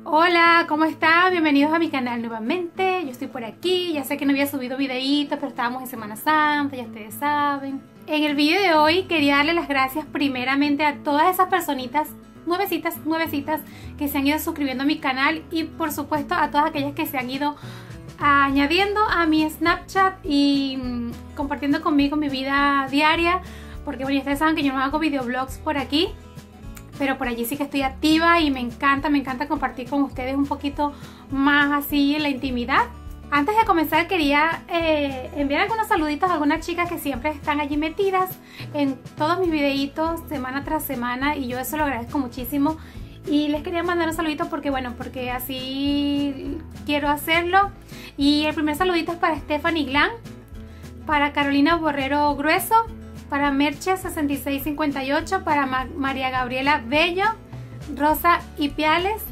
Hola, ¿cómo están? Bienvenidos a mi canal nuevamente. Yo estoy por aquí, ya sé que no había subido videitos, pero estábamos en Semana Santa, ya ustedes saben. En el video de hoy quería darle las gracias primeramente a todas esas personitas nuevecitas que se han ido suscribiendo a mi canal y por supuesto a todas aquellas que se han ido añadiendo a mi Snapchat y compartiendo conmigo mi vida diaria, porque bueno, ustedes saben que yo no hago videoblogs por aquí, pero por allí sí que estoy activa y me encanta compartir con ustedes un poquito más así en la intimidad. Antes de comenzar quería enviar algunos saluditos a algunas chicas que siempre están allí metidas en todos mis videitos semana tras semana y yo eso lo agradezco muchísimo. Y les quería mandar un saludito porque bueno, porque así quiero hacerlo. Y el primer saludito es para Stephanie Glan, para Carolina Borrero Grueso, para Merche 6658, para María Gabriela Bello, Rosa Ipiales,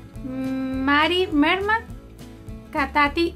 Mari Merman, Katati.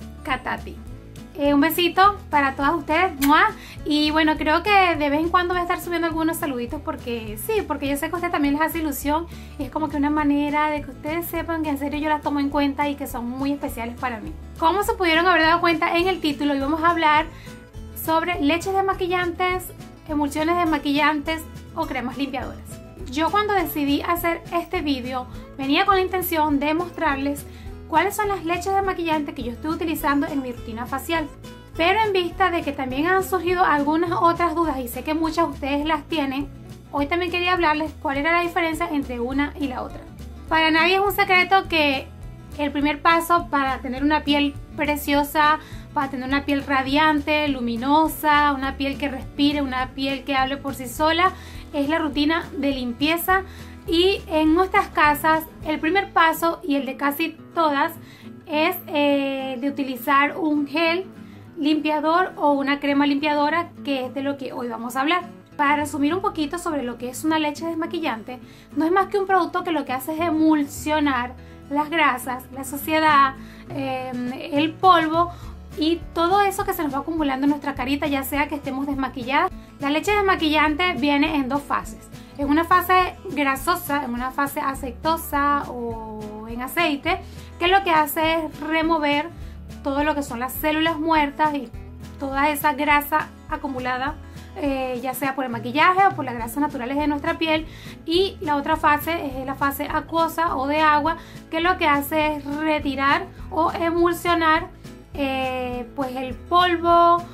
Un besito para todas ustedes. ¡Mua! Y bueno, creo que de vez en cuando voy a estar subiendo algunos saluditos porque sí, porque yo sé que a ustedes también les hace ilusión y es como que una manera de que ustedes sepan que en serio yo las tomo en cuenta y que son muy especiales para mí. Como se pudieron haber dado cuenta en el título, hoy vamos a hablar sobre leches desmaquillantes, emulsiones desmaquillantes o cremas limpiadoras. Yo cuando decidí hacer este vídeo venía con la intención de mostrarles cuáles son las leches desmaquillantes que yo estoy utilizando en mi rutina facial. Pero en vista de que también han surgido algunas otras dudas y sé que muchas de ustedes las tienen, hoy también quería hablarles cuál era la diferencia entre una y la otra. Para nadie es un secreto que el primer paso para tener una piel preciosa, para tener una piel radiante, luminosa, una piel que respire, una piel que hable por sí sola, es la rutina de limpieza. Y en nuestras casas el primer paso y el de casi todas es de utilizar un gel limpiador o una crema limpiadora, que es de lo que hoy vamos a hablar. Para resumir un poquito sobre lo que es una leche desmaquillante, no es más que un producto que lo que hace es emulsionar las grasas, la suciedad, el polvo y todo eso que se nos va acumulando en nuestra carita, ya sea que estemos desmaquilladas. La leche desmaquillante viene en dos fases. En una fase grasosa, en una fase aceitosa o en aceite, que lo que hace es remover todo lo que son las células muertas y toda esa grasa acumulada, ya sea por el maquillaje o por las grasas naturales de nuestra piel. Y la otra fase es la fase acuosa o de agua, que lo que hace es retirar o emulsionar pues el polvo,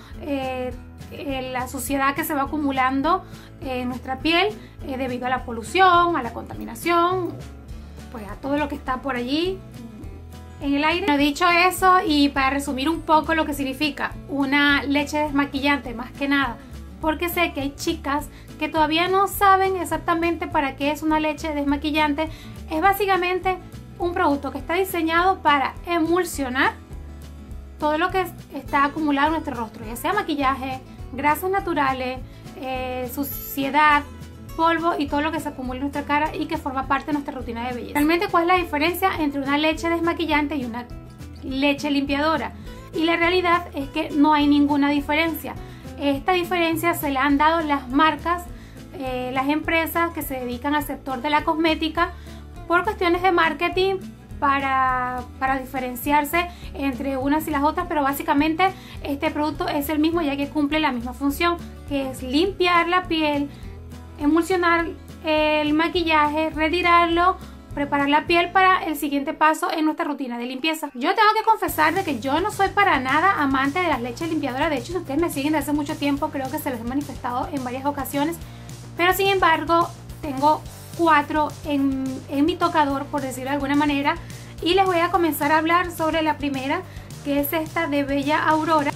la suciedad que se va acumulando en nuestra piel debido a la polución, a la contaminación, pues a todo lo que está por allí en el aire. Bueno, dicho eso, y para resumir un poco lo que significa una leche desmaquillante, más que nada, porque sé que hay chicas que todavía no saben exactamente para qué es una leche desmaquillante. Es básicamente un producto que está diseñado para emulsionar todo lo que está acumulado en nuestro rostro, ya sea maquillaje, grasas naturales, suciedad, polvo y todo lo que se acumula en nuestra cara y que forma parte de nuestra rutina de belleza. Realmente, ¿cuál es la diferencia entre una leche desmaquillante y una leche limpiadora? Y la realidad es que no hay ninguna diferencia. Esta diferencia se la han dado las marcas, las empresas que se dedican al sector de la cosmética por cuestiones de marketing, para diferenciarse entre unas y las otras, pero básicamente este producto es el mismo, ya que cumple la misma función, que es limpiar la piel, emulsionar el maquillaje, retirarlo, preparar la piel para el siguiente paso en nuestra rutina de limpieza. Yo tengo que confesar de que yo no soy para nada amante de las leches limpiadoras. De hecho, si ustedes me siguen desde hace mucho tiempo, creo que se les he manifestado en varias ocasiones, pero sin embargo tengo 4 en mi tocador, por decirlo de alguna manera, y les voy a comenzar a hablar sobre la primera, que es esta de Bella Aurora.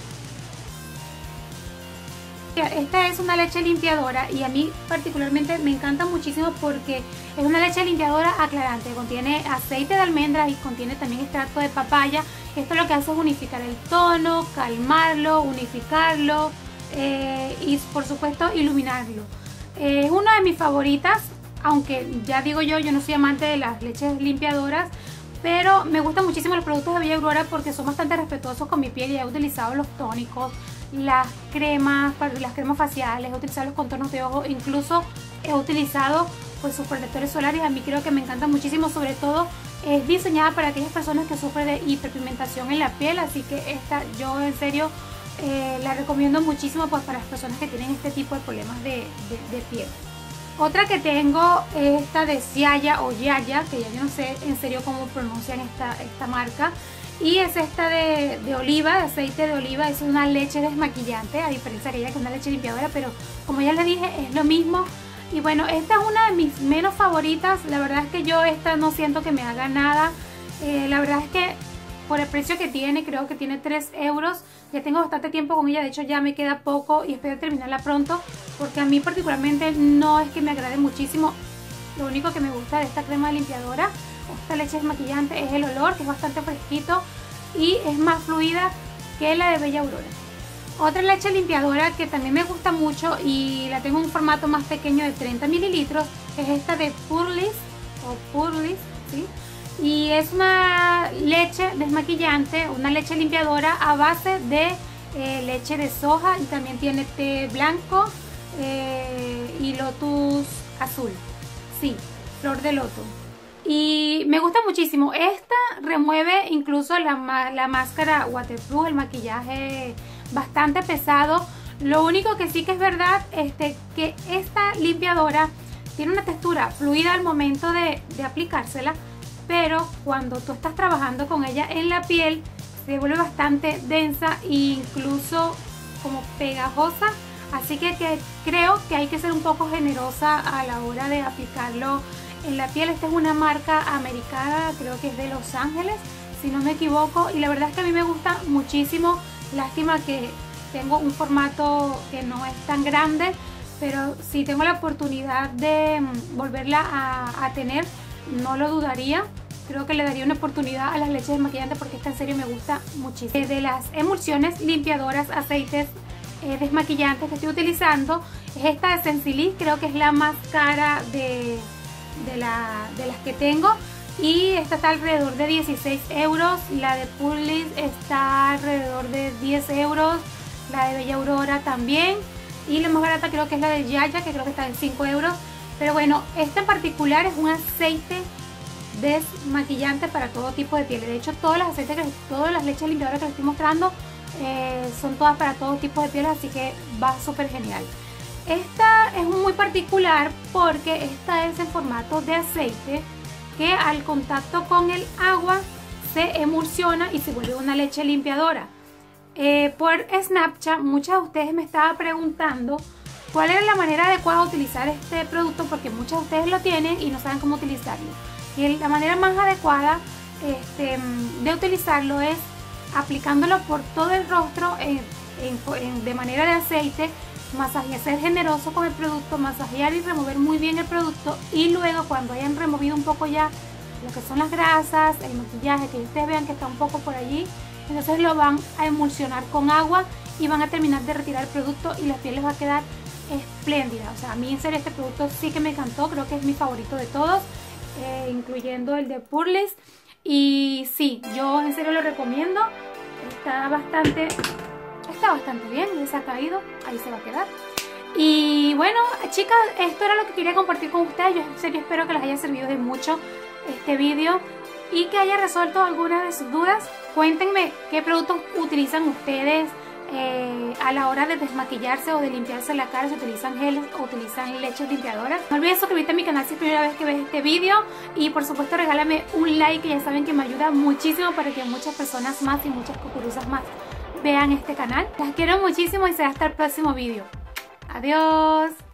Esta es una leche limpiadora y a mí particularmente me encanta muchísimo porque es una leche limpiadora aclarante, contiene aceite de almendras y contiene también extracto de papaya. Esto lo que hace es unificar el tono, calmarlo, unificarlo y por supuesto iluminarlo. Es una de mis favoritas, aunque ya digo yo no soy amante de las leches limpiadoras, pero me gustan muchísimo los productos de Bella Aurora porque son bastante respetuosos con mi piel y he utilizado los tónicos, las cremas faciales, he utilizado los contornos de ojos, incluso he utilizado pues sus protectores solares. A mí creo que me encantan muchísimo, sobre todo Es diseñada para aquellas personas que sufren de hiperpigmentación en la piel, así que esta yo en serio la recomiendo muchísimo pues para las personas que tienen este tipo de problemas de piel. Otra que tengo es esta de Ciaya o Yaya, que ya yo no sé en serio cómo pronuncian esta marca. Y es esta de oliva, de aceite de oliva. Es una leche desmaquillante, a diferencia de ella que es una leche limpiadora, pero como ya les dije es lo mismo. Y bueno, esta es una de mis menos favoritas. La verdad es que yo esta no siento que me haga nada. La verdad es que por el precio que tiene, creo que tiene 3 euros. Ya tengo bastante tiempo con ella, de hecho ya me queda poco y espero terminarla pronto, porque a mí particularmente no es que me agrade muchísimo. Lo único que me gusta de esta crema limpiadora, esta leche desmaquillante, es el olor, que es bastante fresquito y es más fluida que la de Bella Aurora. Otra leche limpiadora que también me gusta mucho y la tengo en un formato más pequeño de 30 mililitros es esta de Purlis, ¿sí? Y es una leche desmaquillante, una leche limpiadora a base de leche de soja, y también tiene té blanco y lotus azul, sí, flor de loto. Y me gusta muchísimo. Esta remueve incluso la máscara waterproof, el maquillaje bastante pesado. Lo único que sí que es verdad que esta limpiadora tiene una textura fluida al momento de aplicársela, pero cuando tú estás trabajando con ella en la piel se vuelve bastante densa e incluso como pegajosa. Así que creo que hay que ser un poco generosa a la hora de aplicarlo en la piel. Esta es una marca americana, creo que es de Los Ángeles, si no me equivoco, y la verdad es que a mí me gusta muchísimo. Lástima que tengo un formato que no es tan grande, pero si tengo la oportunidad de volverla a tener, no lo dudaría. Creo que le daría una oportunidad a las leches desmaquillantes porque esta en serio me gusta muchísimo. De las emulsiones limpiadoras, aceites desmaquillantes que estoy utilizando, es esta de Sensilis. Creo que es la más cara de las que tengo, y esta está alrededor de 16 euros. La de Purlis está alrededor de 10 euros. La de Bella Aurora también, y la más barata creo que es la de Yaya, que creo que está en 5 euros. Pero bueno, este en particular es un aceite desmaquillante para todo tipo de piel. De hecho, todos los aceites, todas las leches limpiadoras que les estoy mostrando son todas para todo tipo de piel, así que va súper genial. Esta es muy particular porque esta es en formato de aceite que al contacto con el agua se emulsiona y se vuelve una leche limpiadora. Por Snapchat muchas de ustedes me estaban preguntando cuál era la manera adecuada de utilizar este producto, porque muchos de ustedes lo tienen y no saben cómo utilizarlo. Y la manera más adecuada de utilizarlo es aplicándolo por todo el rostro de manera de aceite, masajear, ser generoso con el producto, masajear y remover muy bien el producto, y luego cuando hayan removido un poco ya lo que son las grasas, el maquillaje, que ustedes vean que está un poco por allí, entonces lo van a emulsionar con agua y van a terminar de retirar el producto y la piel les va a quedar espléndida. O sea, a mí en serio este producto sí que me encantó, creo que es mi favorito de todos, incluyendo el de Purlis. Y sí, yo en serio lo recomiendo. Está bastante bien, ya se ha caído, ahí se va a quedar. Y bueno, chicas, esto era lo que quería compartir con ustedes. Yo en serio espero que les haya servido de mucho este vídeo y que haya resuelto algunas de sus dudas. Cuéntenme qué productos utilizan ustedes a la hora de desmaquillarse o de limpiarse la cara, si utilizan geles o utilizan leches limpiadoras. No olvides suscribirte a mi canal si es primera vez que ves este vídeo, y por supuesto regálame un like, que ya saben que me ayuda muchísimo para que muchas personas más y muchas cucuruzas más vean este canal. Las quiero muchísimo y será hasta el próximo vídeo. Adiós.